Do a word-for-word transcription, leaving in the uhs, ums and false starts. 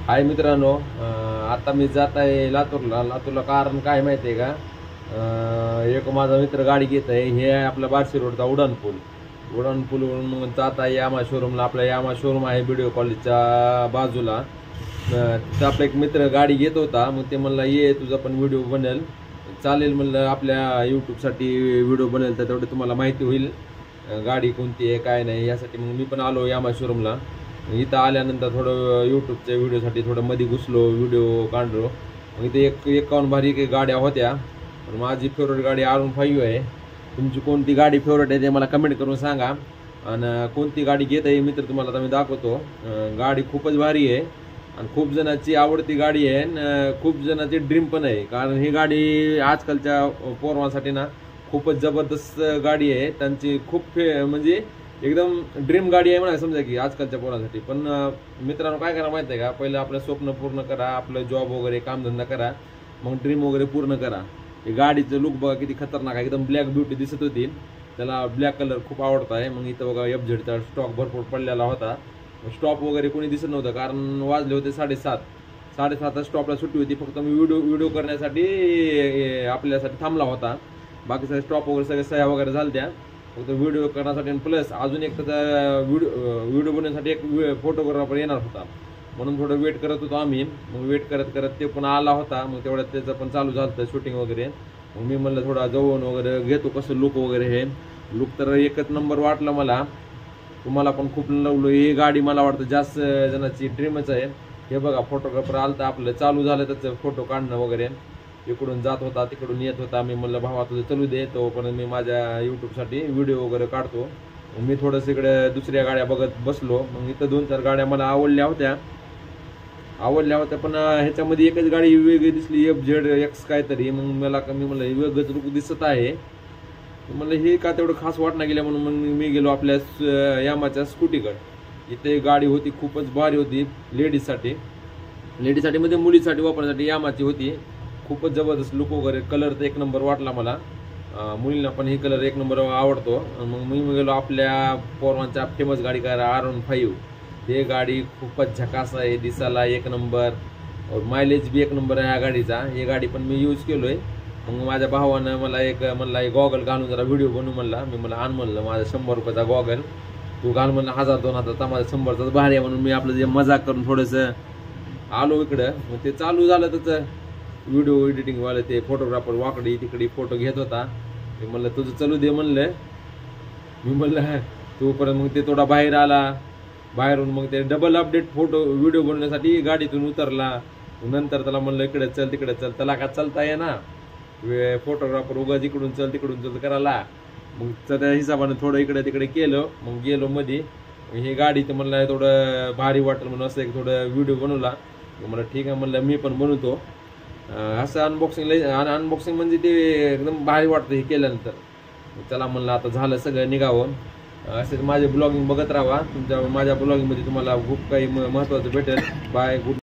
हाय मित्रांनो, अं, आता मी जात आहे लातूरला. लातूरला कारण काय माहिती आहे का? अं, एक माझा मित्र गाडी घेत आहे. हे आहे आपला बार्शी रोडचा उडान पूल. उडान पूलवरून मग जात आहे यामा शोरूमला. आपला यामा शोरूम आहे व्हिडिओ कॉलेजच्या बाजूला. अं, तिथं आपला एक मित्र गाडी घेत होता. मग ते म्हणला ये तुझा पण व्हिडिओ बनेल. चालेल म्हणलं, आपल्या यूट्यूबसाठी व्हिडिओ बनेल तर तेवढं तुम्हाला माहिती होईल अं, गाडी कोणती आहे काय नाही, यासाठी मग मी पण आलो यामा शोरूमला. इथं आल्यानंतर थोडं यूट्यूबच्या व्हिडिओसाठी थोडं मध्ये घुसलो, व्हिडिओ काढलो. मग इथे एक एकावन्न भारी काही गाड्या होत्या, पण माझी फेवरेट गाडी आर वन फाईव्ह आहे. तुमची कोणती गाडी फेवरेट आहे ते मला कमेंट करून सांगा. आणि कोणती गाडी घेत आहे मित्र तुम्हाला आता मी दाखवतो. अं, गाडी खूपच भारी आहे आणि खूप जणांची आवडती गाडी आहे आणि खूप जणांची ड्रीम पण आहे. कारण ही गाडी आजकालच्या पोरांसाठी ना खूपच जबरदस्त गाडी आहे. त्यांची खूप फे म्हणजे एकदम ड्रीम गाडी आहे म्हणा, समजा की आजकालच्या पोरांसाठी. पण अं, मित्रांनो काय करा माहिती आहे का? पहिलं आपलं स्वप्न पूर्ण करा, आपलं जॉब वगैरे कामधंदा करा, मग ड्रीम वगैरे पूर्ण करा. हे गाडीचं लुक बघा किती खतरनाक आहे, एकदम ब्लॅक ब्युटी दिसत होती. त्याला ब्लॅक कलर खूप आवडत आहे. मग इथं बघा एफ झेडचा स्टॉक भरपूर पडलेला होता. स्टॉप वगैरे कोणी दिसत नव्हतं, कारण वाजले होते साडेसात. साडेसात स्टॉपला सुट्टी होती. फक्त मी व्हिडिओ व्हिडिओ करण्यासाठी ए, आपल्यासाठी थांबला होता. बाकी सगळे स्टॉप वगैरे सगळे सह्या वगैरे झाल्या. फक्त व्हिडिओ करण्यासाठी आणि प्लस अजून एक त्याचा व्हिडिओ व्हिडिओ बनवण्यासाठी एक फोटोग्राफर येणार होता, म्हणून थोडं वेट करत होतो आम्ही. मग वेट करत करत ते पण आला होता. मग तेवढ्यात त्याचं पण चालू झालं होतं शूटिंग वगैरे. मग मी म्हणलं थोडा जवळून वगैरे घेतो कसं लुक वगैरे. हे लुक तर एकच नंबर वाटलं मला. तुम्हाला पण खूप लावलं. ही गाडी मला वाटतं जास्त जणांची ड्रीमच आहे. हे बघा फोटोग्राफर आलं तर आपलं चालू झालं त्याचं फोटो काढणं वगैरे. इकडून जात होता तिकडून येत होता. मी म्हणलं भावा तुझं चलू दे, तो पण मी माझ्या यूट्यूबसाठी व्हिडिओ वगैरे काढतो. मी थोडंसं इकडे दुसऱ्या गाड्या बघत बसलो. मग इथं दोन चार गाड्या मला आवडल्या होत्या आवडल्या होत्या पण ह्याच्यामध्ये एकच गाडी वेगळी दिसली, एफ झेड एक्स काहीतरी. मग मला मी म्हणलं हे वेगळंच रूप दिसत आहे. म्हणलं हे का तेवढं खास वाटणं गेलं, म्हणून मग मी गेलो आपल्या यामाच्या स्कूटीकडे. इथे गाडी होती खूपच भारी होती लेडीजसाठी. लेडीजसाठी म्हणजे मुलीसाठी वापरण्यासाठी यामाची होती. खूपच जबरदस्त लुक वगैरे. कलर तर एक नंबर वाटला मला. मुलींना पण ही कलर एक नंबर आवडतो. मग मी गेलो आपल्या पोरांच्या फेमस गाडी काय आर वन फाईव्ह. हे गाडी खूपच झकास आहे, दिसायला एक नंबर, मायलेज बी एक नंबर आहे ह्या गाडीचा. ही गाडी पण मी यूज केलोय. मग माझ्या भावानं मला एक म्हणला गॉगल घालून जरा व्हिडिओ बनवू म्हणला. मी मला आण म्हणलं, माझा शंभर रुपयाचा गॉगल तू घाल म्हणलं, हजार दोन हजारचा माझा शंभरचाच भारी आहे. म्हणून मी आपलं जे मजाक करून थोडंसं आलो इकडं. मग ते चालू झालं त्याचं व्हिडिओ एडिटिंगवालं. ते फोटोग्राफर वाकडी तिकडे फोटो घेत होता. मी म्हणलं तुझं चलू दे म्हणलं. मी म्हणलं तोपर्यंत मग ते थोडा बाहेर आला. बाहेरून मग ते डबल अपडेट फोटो व्हिडिओ बनवण्यासाठी गाडीतून उतरला. नंतर त्याला म्हणलं इकडे चल तिकडे चल. त्याला का चालता ये ना, फोटोग्राफर उगाच इकडून चल तिकडून चल करायला. मग त्या हिशोबाने थोडं इकडे तिकडे केलं. मग गेलो मध्ये. ही गाडी तर म्हणलं थोडं भारी वाटेल म्हणून असं एक थोडं व्हिडिओ बनवला. मला ठीक आहे म्हणलं मी पण बनवतो. असं अनबॉक्सिंग अनबॉक्सिंग म्हणजे ते एकदम भारी वाटतं हे केल्यानंतर. चला म्हणलं आता झालं सगळं निघावं. असेच माझे ब्लॉगिंग बघत राहा. तुमच्या माझ्या ब्लॉगिंगमध्ये तुम्हाला खूप काही महत्त्वाचं भेटेल. Bye, good.